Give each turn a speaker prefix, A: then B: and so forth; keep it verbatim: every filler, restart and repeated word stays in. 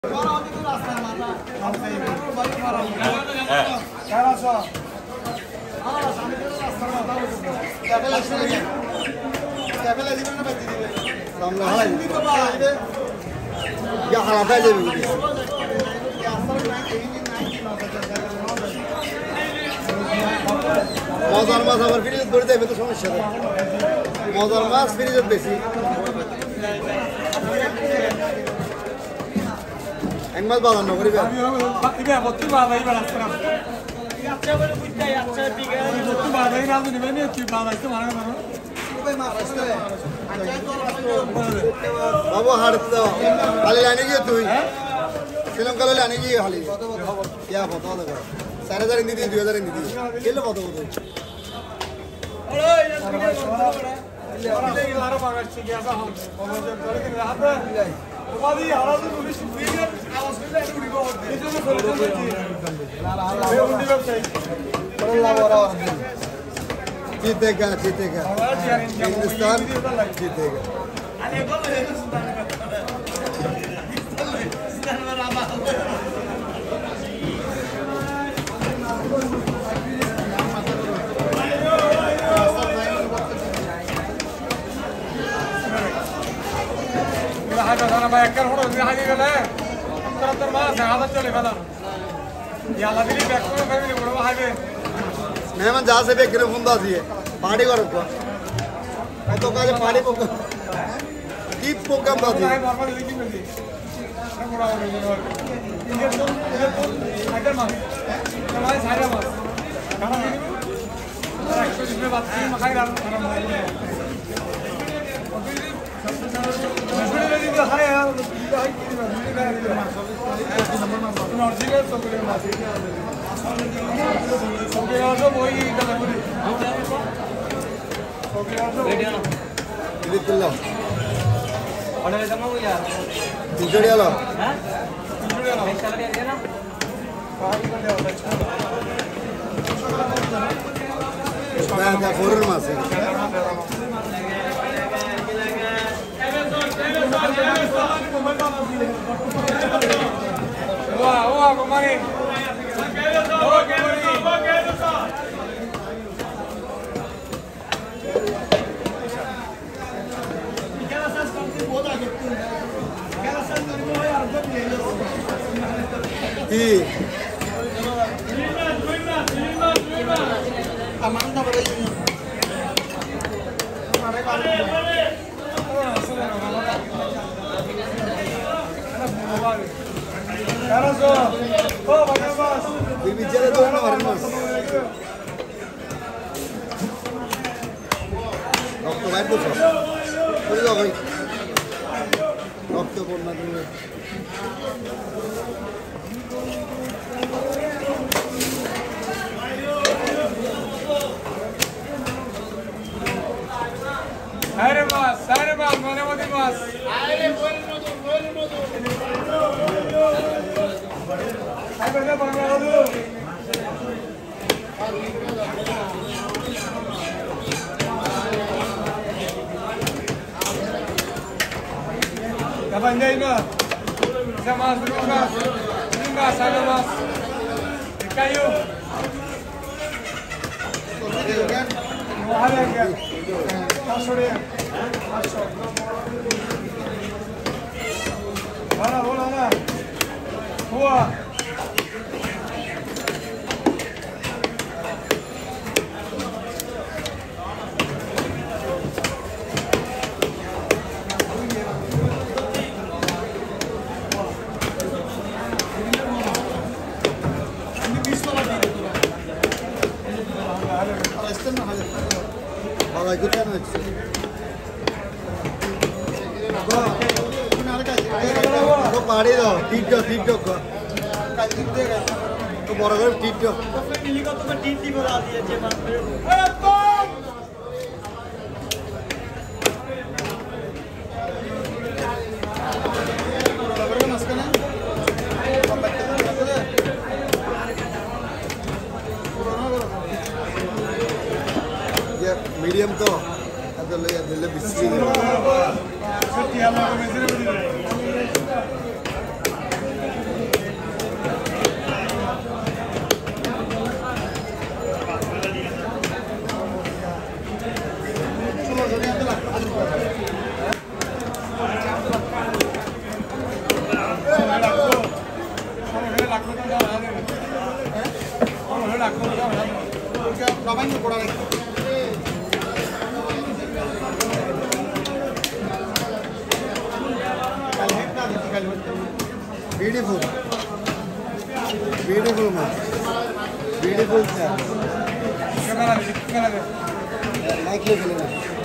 A: Ya halata যাবে মজার মাছ আবার ফ্রিজে ধরে দেবে তো সমস্যা নেই মজার মাছ ফ্রিজে বেশি এক মাছ বাজার না করিবে আমি দিবে বত্তি বাজাই বাড়াছলাম আচ্ছা বলে বুঝতাই আচ্ছা বিঘা বত্তি বাজাই না দিবে নি কি বাজাইতে মারা না কই মাছ আসছে বাবু হাড়তে দাও খালি লাইনে গিয়ে তুই শ্রীলঙ্কা লাইনে গিয়ে খালি ইয়া কত টাকা চার হাজার ইন্দি দিই দুই হাজার ইন্দি দিই গেলে কত কত जीतेगा जीतेगा हिंदुस्तान जीतेगा मेहमान जहाँ से भी एक फोन दास है पार्टी करो तो तो काजे पार्टी पोक कीप पोकम दास है अगर मास हमारे सारे मास खाना नहीं एक्चुअली इसमें बात की मखाई डाल खाना मशहूर रेडी का है यार नॉर्जिकल सब के मास ओके also boy इधर बोले ओके also रेडी ना इधर चलो ऑर्डर करना हो यार तीसरे वाला हैं तीसरे वाला एक साल का ना पारी कर दे मैं क्या फोरन मास है वाह वाह कुमारी Amanda por ahí. Bir bicara tuh mana orang mas? Dokter baik tuh. Boleh tak kali? Dokter pun nak dulu. Aire mas, aire mas, mana mau mas? Aire boleh motor, boleh motor. Ayo kita bangga dulu. Kapan jadi mas? Bisa mas dulu mas, ini mas, ada mas. Kayu. Mau ada kan? Sorry. Mana bola mana? Buah. Vallahi güzel mi? तो पाड़ी दो ठीक दो ठीक दो तो बड़ा कर ठीक दो मिली को तो मैं ठीक ठीक बता दिया जे मान पे अरे बम बराबर का मस्का ना ये मीडियम तो अदले अदले बिस्किट सत्य हमारा मेजर बड़ी Beautiful, beautiful man, beautiful sir. Like you,